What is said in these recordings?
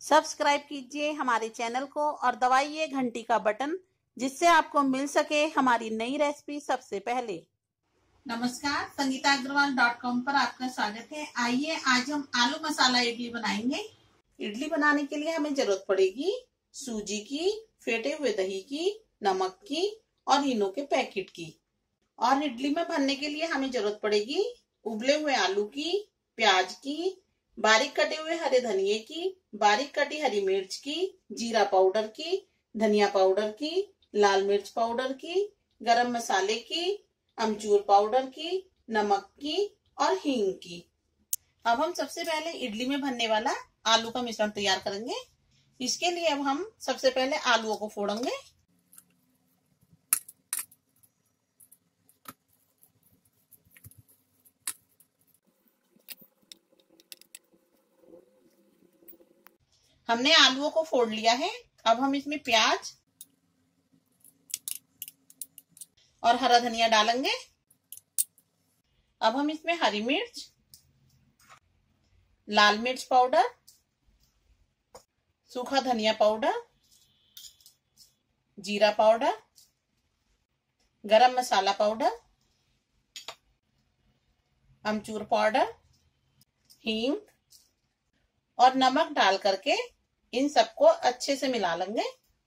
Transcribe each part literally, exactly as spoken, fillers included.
Subscribe कीजिए हमारे channel को और दबाइए घंटी का बटन, जिससे आपको मिल सके हमारी नई रेसिपी सबसे पहले। नमस्कार, संगीता अग्रवाल डॉट कॉम पर आपका स्वागत है। आइए आज हम आलू मसाला इडली बनाएंगे। इडली बनाने के लिए हमें जरूरत पड़ेगी सूजी की, फेटे हुए दही की, नमक की और इनो के पैकेट की। और इडली में भरने के लिए हमें जरूरत पड़ेगी उबले हुए आलू की, प्याज की, बारीक कटे हुए हरे धनिये की, बारीक कटी हरी मिर्च की, जीरा पाउडर की, धनिया पाउडर की, लाल मिर्च पाउडर की, गरम मसाले की, अमचूर पाउडर की, नमक की और हींग की। अब हम सबसे पहले इडली में भरने वाला आलू का मिश्रण तैयार करेंगे। इसके लिए अब हम सबसे पहले आलूओं को फोड़ेंगे। हमने आलूओं को फोड़ लिया है। अब हम इसमें प्याज और हरा धनिया डालेंगे। अब हम इसमें हरी मिर्च, लाल मिर्च पाउडर, सूखा धनिया पाउडर, जीरा पाउडर, गरम मसाला पाउडर, अमचूर पाउडर, हींग और नमक डाल करके इन सबको अच्छे से मिला लेंगे।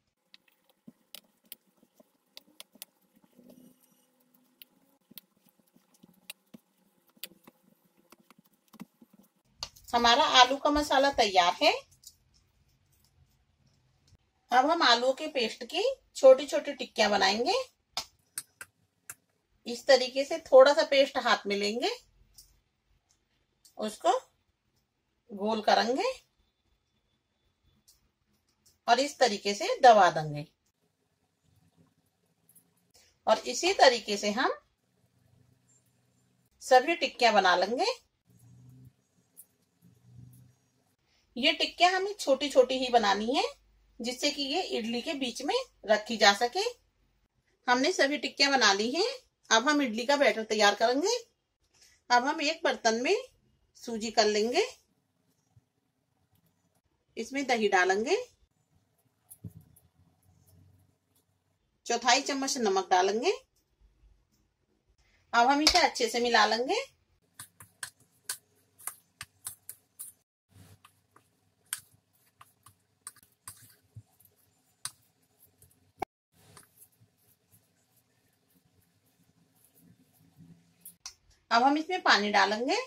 हमारा आलू का मसाला तैयार है। अब हम आलू के पेस्ट की छोटी छोटी टिक्कियां बनाएंगे। इस तरीके से थोड़ा सा पेस्ट हाथ में लेंगे, उसको गोल करेंगे और इस तरीके से दबा देंगे। और इसी तरीके से हम सभी टिक्कियां बना लेंगे। ये टिक्कियां हमें छोटी छोटी ही बनानी है, जिससे कि ये इडली के बीच में रखी जा सके। हमने सभी टिक्कियां बना ली हैं। अब हम इडली का बैटर तैयार करेंगे। अब हम एक बर्तन में सूजी कर लेंगे, इसमें दही डालेंगे, चौथाई चम्मच नमक डालेंगे। अब हम इसे अच्छे से मिला लेंगे। अब हम इसमें पानी डालेंगे।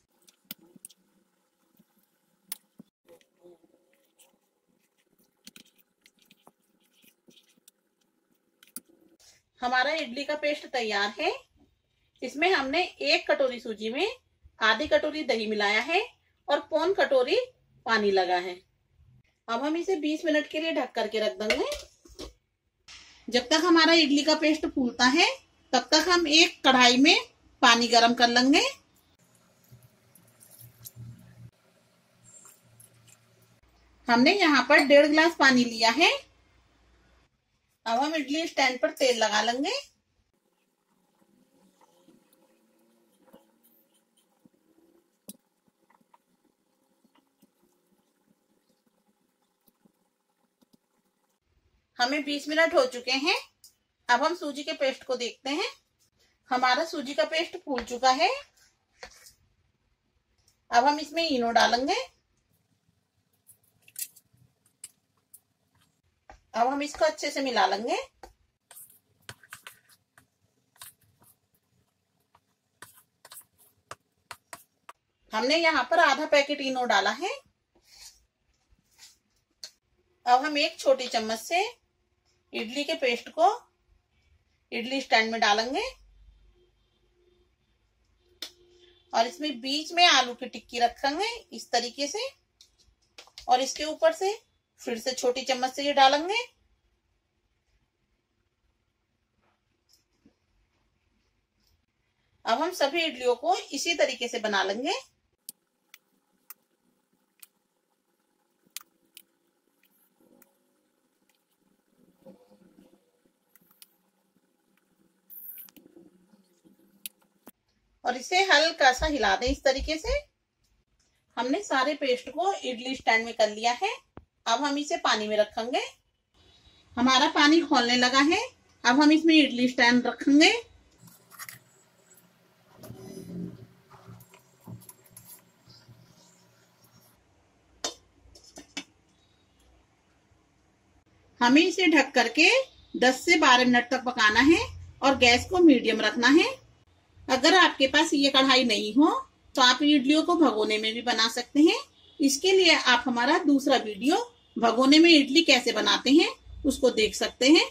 हमारा इडली का पेस्ट तैयार है। इसमें हमने एक कटोरी सूजी में आधी कटोरी दही मिलाया है और पौन कटोरी पानी लगा है। अब हम इसे बीस मिनट के लिए ढक करके रख देंगे। जब तक हमारा इडली का पेस्ट फूलता है, तब तक हम एक कढ़ाई में पानी गरम कर लेंगे। हमने यहाँ पर डेढ़ गिलास पानी लिया है। अब हम इडली स्टैंड पर तेल लगा लेंगे। हमें बीस मिनट हो चुके हैं। अब हम सूजी के पेस्ट को देखते हैं। हमारा सूजी का पेस्ट फूल चुका है। अब हम इसमें इनो डालेंगे। अब हम इसको अच्छे से मिला लेंगे। हमने यहाँ पर आधा पैकेट इनो डाला है। अब हम एक छोटी चम्मच से इडली के पेस्ट को इडली स्टैंड में डालेंगे और इसमें बीच में आलू की टिक्की रखेंगे इस तरीके से, और इसके ऊपर से फिर से छोटी चम्मच से ये डालेंगे। अब हम सभी इडलियों को इसी तरीके से बना लेंगे। और इसे हल्का सा हिला दें इस तरीके से। हमने सारे पेस्ट को इडली स्टैंड में कर लिया है। अब हम इसे पानी में रखेंगे। हमारा पानी खौलने लगा है। अब हम इसमें इडली स्टैंड रखेंगे। हमें इसे ढक करके दस से बारह मिनट तक पकाना है और गैस को मीडियम रखना है। अगर आपके पास ये कढ़ाई नहीं हो तो आप इडलियों को भगोने में भी बना सकते हैं। इसके लिए आप हमारा दूसरा वीडियो भगोने में इडली कैसे बनाते हैं उसको देख सकते हैं।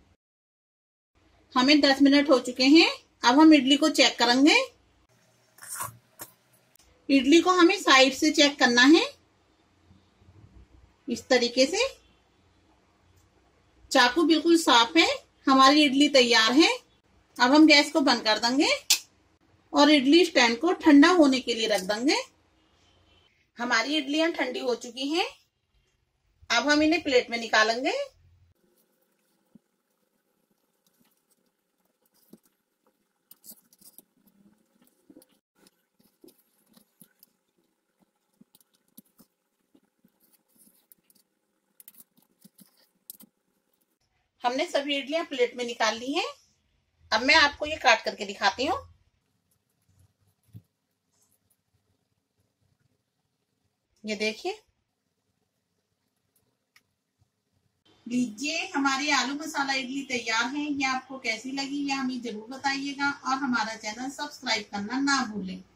हमें दस मिनट हो चुके हैं। अब हम इडली को चेक करेंगे। इडली को हमें साइड से चेक करना है, इस तरीके से। चाकू बिल्कुल साफ है। हमारी इडली तैयार है। अब हम गैस को बंद कर देंगे और इडली स्टैंड को ठंडा होने के लिए रख देंगे। हमारी इडलियां ठंडी हो चुकी हैं। अब हम इन्हें प्लेट में निकालेंगे। हमने सभी इडलियां प्लेट में निकाल ली हैं। अब मैं आपको ये काट करके दिखाती हूँ। ये देखिए। लीजिए, हमारी आलू मसाला इडली तैयार है। ये आपको कैसी लगी ये हमें जरूर बताइएगा और हमारा चैनल सब्सक्राइब करना ना भूलें।